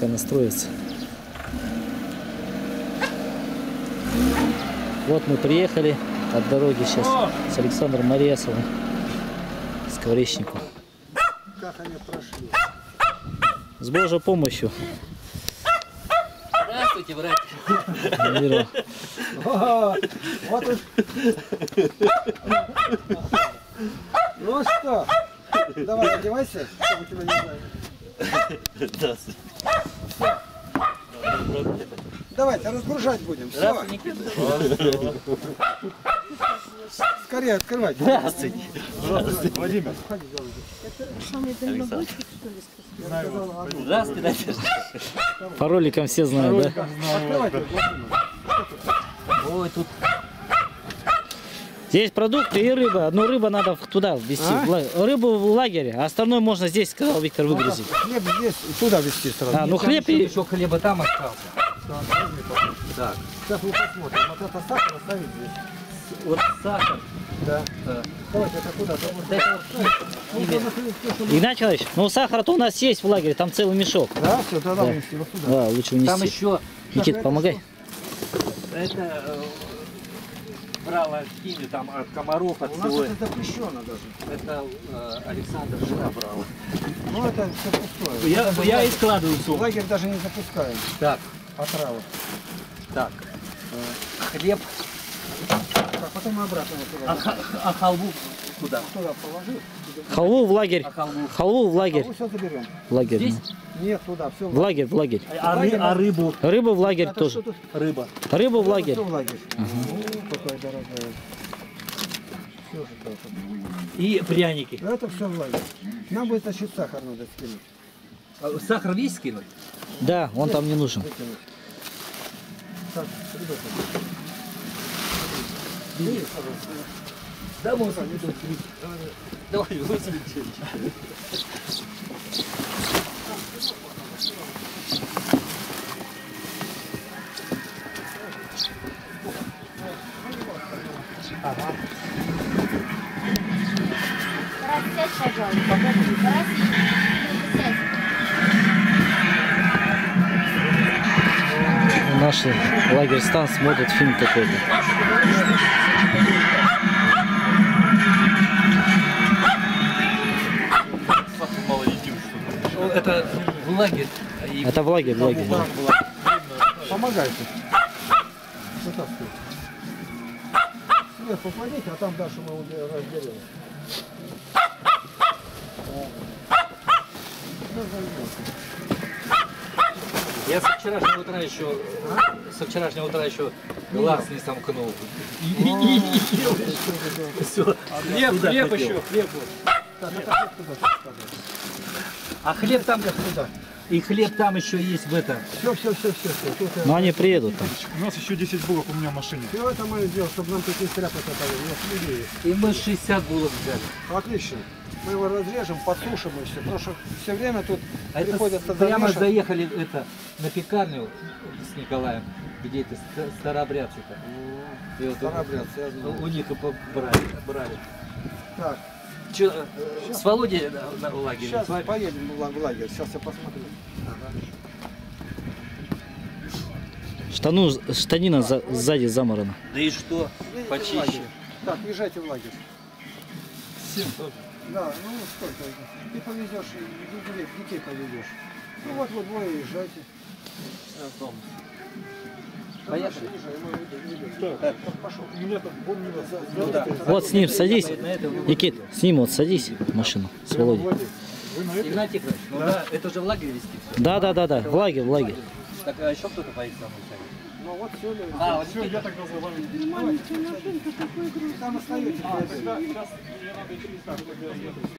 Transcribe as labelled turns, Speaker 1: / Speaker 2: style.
Speaker 1: пока настроится. Вот мы приехали от дороги сейчас с Александром Моресовым, с Ковречником.
Speaker 2: Как они прошли?
Speaker 1: С Божьей помощью.
Speaker 3: Здравствуйте, братья.
Speaker 1: Здорово.
Speaker 2: Вот уж. Ну что, давай одевайся, чтобы тебя не знали. Давайте разгружать будем. Все. Скорее открывайте.
Speaker 3: Здравствуйте.
Speaker 4: Здравствуйте, Владимир.
Speaker 3: Здравствуйте.
Speaker 1: По роликам все знают, да?
Speaker 2: Открывайте.
Speaker 3: Ой, тут
Speaker 1: Здесь продукты и рыба. Одну рыбу надо туда везти. Рыбу в лагере, а остальное можно здесь, сказал Виктор, выгрузить.
Speaker 2: Хлеб здесь, туда везти сразу.
Speaker 1: А, ну хлеб и...
Speaker 3: еще хлеба там остался. Так,
Speaker 2: Сейчас мы посмотрим. Вот это сахар оставить здесь.
Speaker 3: вот сахар.
Speaker 2: Да. Давайте это куда?
Speaker 1: Игнат Николаевич, ну сахар-то у нас есть в лагере, там целый мешок.
Speaker 2: Да, все, тогда
Speaker 1: Да.
Speaker 2: вынести вот сюда.
Speaker 1: Да, лучше унести.
Speaker 3: Там еще
Speaker 1: Никит, помогай.
Speaker 3: это брало химию там от комаров, от
Speaker 2: У нас
Speaker 3: всего.
Speaker 2: это запрещено даже.
Speaker 3: Это Александр жена брала.
Speaker 2: Ну это все пустое.
Speaker 3: Я и складываю
Speaker 2: В
Speaker 3: сумку.
Speaker 2: лагерь даже не запускаем.
Speaker 3: Так,
Speaker 2: Отраву.
Speaker 3: так. Хлеб,
Speaker 2: Так, потом обратно вот туда.
Speaker 3: а халву куда?
Speaker 2: Туда положил.
Speaker 1: Халву в лагерь.
Speaker 3: А халву?
Speaker 1: Халву в
Speaker 2: А
Speaker 1: лагерь.
Speaker 2: мы все заберем.
Speaker 1: В лагерь.
Speaker 3: Здесь?
Speaker 2: Нет, туда, все
Speaker 1: В лагерь, в лагерь.
Speaker 3: А рыбу?
Speaker 1: Рыбу в лагерь
Speaker 2: Это
Speaker 1: тоже.
Speaker 2: что тут?
Speaker 3: Рыба.
Speaker 1: Рыбу в лагерь.
Speaker 2: Все в лагерь. Ну, какая дорогая. Все же так.
Speaker 3: И пряники.
Speaker 2: Это все в лагерь. Нам будет значит сахар надо скинуть.
Speaker 3: Сахар весь скинуть?
Speaker 1: Да, он там не нужен.
Speaker 2: Выкинуть. Так, ребята. Бери, пожалуйста.
Speaker 3: Да, можно. Давай, высадите.
Speaker 5: Присядь, пожалуйста. Присядь.
Speaker 1: Наш лагерь Стан смотрит фильм какой-то.
Speaker 3: Это в лагерь.
Speaker 1: Это в лагерь, в лагерь. Да.
Speaker 2: Помогайте. Вытаскивайте. Сверху кладите, а там дальше мы разделим.
Speaker 3: Я со вчерашнего утра еще глаз не сомкнул. Все. Хлеб еще, хлеб. А хлеб там туда. И хлеб там еще есть в этом.
Speaker 2: Все.
Speaker 1: Но они приедут там.
Speaker 4: У нас еще 10 булок у меня в машине.
Speaker 2: Все это мы сделаем, чтобы нам такие стряпы попали. У нас людей есть.
Speaker 3: И мы 60 булок взяли.
Speaker 2: Отлично. Мы его разрежем, подсушим и все. Потому что все время тут
Speaker 3: А это
Speaker 2: приходится
Speaker 3: прямо
Speaker 2: замешивать.
Speaker 3: заехали на пекарню с Николаем, где это старообрядцы-то. И вот
Speaker 2: Старообрядцы, я знаю.
Speaker 3: у них и брали.
Speaker 2: Так,
Speaker 3: С Володей на лагере.
Speaker 2: сейчас
Speaker 3: с вами?
Speaker 2: поедем в лагерь. Сейчас я посмотрю.
Speaker 1: Штанина сзади заморана.
Speaker 3: Да и что?
Speaker 2: Едете в
Speaker 3: Почище.
Speaker 2: лагерь. Так, езжайте в лагерь.
Speaker 3: Всем тоже.
Speaker 2: Да, ну сколько? Ты повезешь, детей повезешь. Ну вот вы двое езжайте.
Speaker 3: Поехали.
Speaker 2: Пошел.
Speaker 4: У меня там вон не
Speaker 1: Вот с ним садись. Никит, с ним вот садись в машину. С Володей.
Speaker 4: Вы на это?
Speaker 3: Игнатий Николаевич, ну да, это же в лагере вести все.
Speaker 1: Да. В лагерь, в лагерь.
Speaker 3: Так, а еще кто-то поедет со мной?
Speaker 2: Ну вот все.
Speaker 3: А, вот
Speaker 4: Все, я тогда за вами.
Speaker 5: Маленькая машинка, такой груз.
Speaker 2: Там остаетесь.
Speaker 4: Тогда сейчас мне надо через так, чтобы я еду.